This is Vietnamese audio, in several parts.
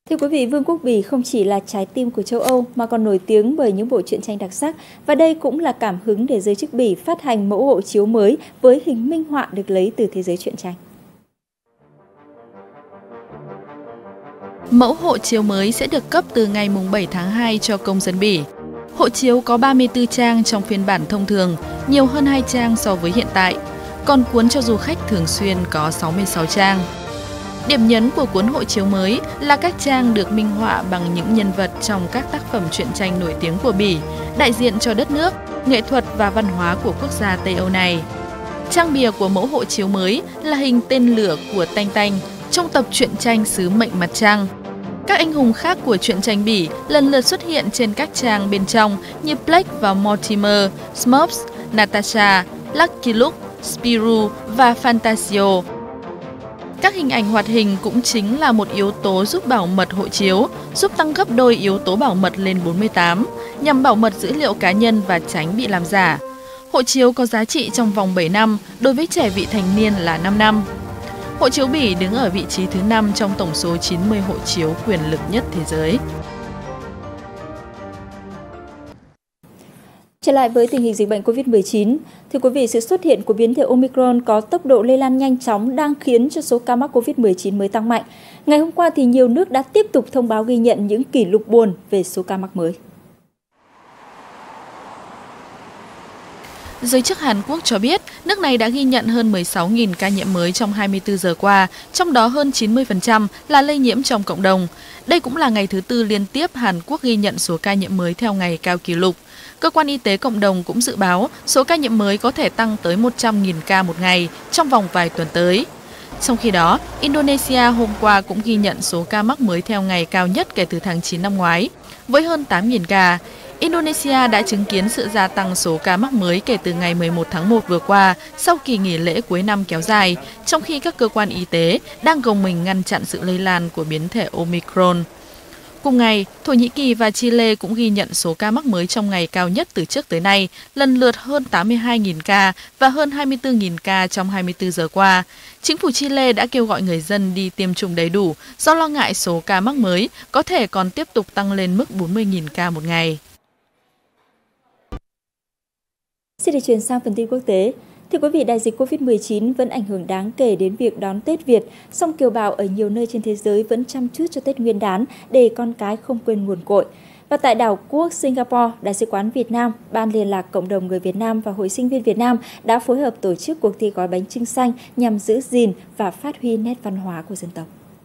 Thưa quý vị, Vương quốc Bỉ không chỉ là trái tim của châu Âu mà còn nổi tiếng bởi những bộ truyện tranh đặc sắc, và đây cũng là cảm hứng để giới chức Bỉ phát hành mẫu hộ chiếu mới với hình minh họa được lấy từ thế giới truyện tranh. Mẫu hộ chiếu mới sẽ được cấp từ ngày 7 tháng 2 cho công dân Bỉ. Hộ chiếu có 34 trang trong phiên bản thông thường, nhiều hơn 2 trang so với hiện tại, còn cuốn cho du khách thường xuyên có 66 trang. Điểm nhấn của cuốn hộ chiếu mới là các trang được minh họa bằng những nhân vật trong các tác phẩm truyện tranh nổi tiếng của Bỉ, đại diện cho đất nước, nghệ thuật và văn hóa của quốc gia Tây Âu này. Trang bìa của mẫu hộ chiếu mới là hình tên lửa của Tanh Tanh trong tập truyện tranh Sứ mệnh mặt trăng. Các anh hùng khác của truyện tranh Bỉ lần lượt xuất hiện trên các trang bên trong như Blake và Mortimer, Smurfs, Natasha, Lucky Luke, Spirou và Fantasio. Các hình ảnh hoạt hình cũng chính là một yếu tố giúp bảo mật hộ chiếu, giúp tăng gấp đôi yếu tố bảo mật lên 48, nhằm bảo mật dữ liệu cá nhân và tránh bị làm giả. Hộ chiếu có giá trị trong vòng 7 năm, đối với trẻ vị thành niên là 5 năm. Hộ chiếu Bỉ đứng ở vị trí thứ 5 trong tổng số 90 hộ chiếu quyền lực nhất thế giới. Trở lại với tình hình dịch bệnh COVID-19, thưa quý vị, sự xuất hiện của biến thể Omicron có tốc độ lây lan nhanh chóng đang khiến cho số ca mắc COVID-19 mới tăng mạnh. Ngày hôm qua thì nhiều nước đã tiếp tục thông báo ghi nhận những kỷ lục buồn về số ca mắc mới. Giới chức Hàn Quốc cho biết, nước này đã ghi nhận hơn 16.000 ca nhiễm mới trong 24 giờ qua, trong đó hơn 90% là lây nhiễm trong cộng đồng. Đây cũng là ngày thứ tư liên tiếp Hàn Quốc ghi nhận số ca nhiễm mới theo ngày cao kỷ lục. Cơ quan y tế cộng đồng cũng dự báo số ca nhiễm mới có thể tăng tới 100.000 ca một ngày trong vòng vài tuần tới. Trong khi đó, Indonesia hôm qua cũng ghi nhận số ca mắc mới theo ngày cao nhất kể từ tháng 9 năm ngoái, với hơn 8.000 ca. Indonesia đã chứng kiến sự gia tăng số ca mắc mới kể từ ngày 11 tháng 1 vừa qua sau kỳ nghỉ lễ cuối năm kéo dài, trong khi các cơ quan y tế đang gồng mình ngăn chặn sự lây lan của biến thể Omicron. Cùng ngày, Thổ Nhĩ Kỳ và Chile cũng ghi nhận số ca mắc mới trong ngày cao nhất từ trước tới nay, lần lượt hơn 82.000 ca và hơn 24.000 ca trong 24 giờ qua. Chính phủ Chile đã kêu gọi người dân đi tiêm chủng đầy đủ do lo ngại số ca mắc mới có thể còn tiếp tục tăng lên mức 40.000 ca một ngày. Xin được chuyển sang phần tin quốc tế. Thưa quý vị, đại dịch COVID-19 vẫn ảnh hưởng đáng kể đến việc đón Tết Việt, song kiều bào ở nhiều nơi trên thế giới vẫn chăm chút cho Tết Nguyên đán để con cái không quên nguồn cội. Và tại đảo quốc Singapore, Đại sứ quán Việt Nam, Ban liên lạc cộng đồng người Việt Nam và Hội sinh viên Việt Nam đã phối hợp tổ chức cuộc thi gói bánh chưng xanh nhằm giữ gìn và phát huy nét văn hóa của dân tộc.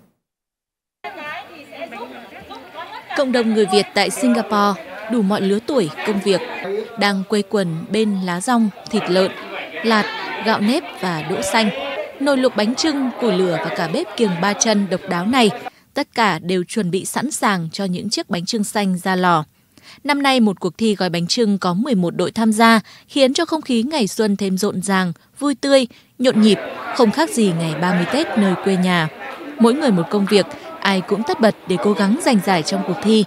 Cộng đồng người Việt tại Singapore, đủ mọi lứa tuổi, công việc, đang quây quần bên lá dong, thịt lợn, lạt, gạo nếp và đỗ xanh. Nồi luộc bánh chưng, củi lửa và cả bếp kiềng 3 chân độc đáo này, tất cả đều chuẩn bị sẵn sàng cho những chiếc bánh chưng xanh ra lò. Năm nay, một cuộc thi gói bánh chưng có 11 đội tham gia, khiến cho không khí ngày xuân thêm rộn ràng, vui tươi, nhộn nhịp, không khác gì ngày 30 Tết nơi quê nhà. Mỗi người một công việc, ai cũng tất bật để cố gắng giành giải trong cuộc thi.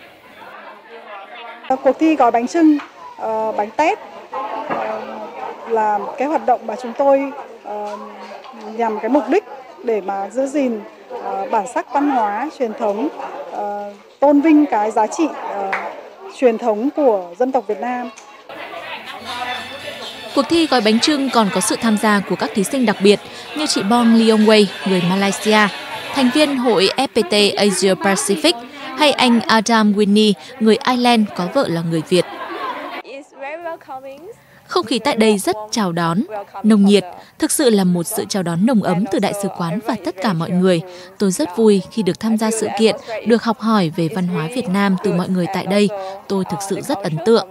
Cuộc thi gói bánh chưng, bánh tét là cái hoạt động mà chúng tôi nhằm cái mục đích để mà giữ gìn bản sắc văn hóa truyền thống, tôn vinh cái giá trị truyền thống của dân tộc Việt Nam. Cuộc thi gói bánh chưng còn có sự tham gia của các thí sinh đặc biệt như chị Bong Leong Wei, người Malaysia, thành viên hội FPT Asia Pacific, hay anh Adam Winnie, người Ireland có vợ là người Việt. Không khí tại đây rất chào đón, nồng nhiệt, thực sự là một sự chào đón nồng ấm từ đại sứ quán và tất cả mọi người. Tôi rất vui khi được tham gia sự kiện, được học hỏi về văn hóa Việt Nam từ mọi người tại đây. Tôi thực sự rất ấn tượng.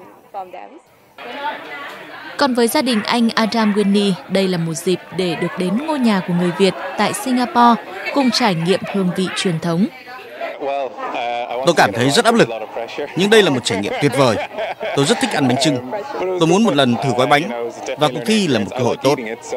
Còn với gia đình anh Adam Winnie, đây là một dịp để được đến ngôi nhà của người Việt tại Singapore cùng trải nghiệm hương vị truyền thống. Tôi cảm thấy rất áp lực, nhưng đây là một trải nghiệm tuyệt vời. Tôi rất thích ăn bánh chưng. Tôi muốn một lần thử gói bánh, và cuộc thi là một cơ hội tốt.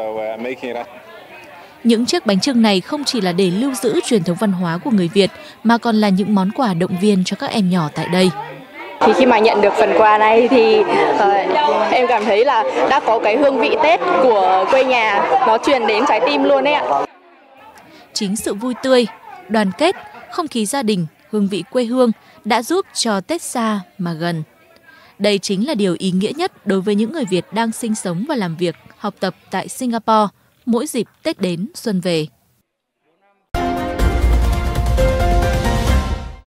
Những chiếc bánh chưng này không chỉ là để lưu giữ truyền thống văn hóa của người Việt, mà còn là những món quà động viên cho các em nhỏ tại đây. Thì khi mà nhận được phần quà này thì em cảm thấy là đã có cái hương vị Tết của quê nhà, nó truyền đến trái tim luôn đấy ạ. Chính sự vui tươi, đoàn kết, không khí gia đình, hương vị quê hương đã giúp cho Tết xa mà gần. Đây chính là điều ý nghĩa nhất đối với những người Việt đang sinh sống và làm việc, học tập tại Singapore mỗi dịp Tết đến xuân về.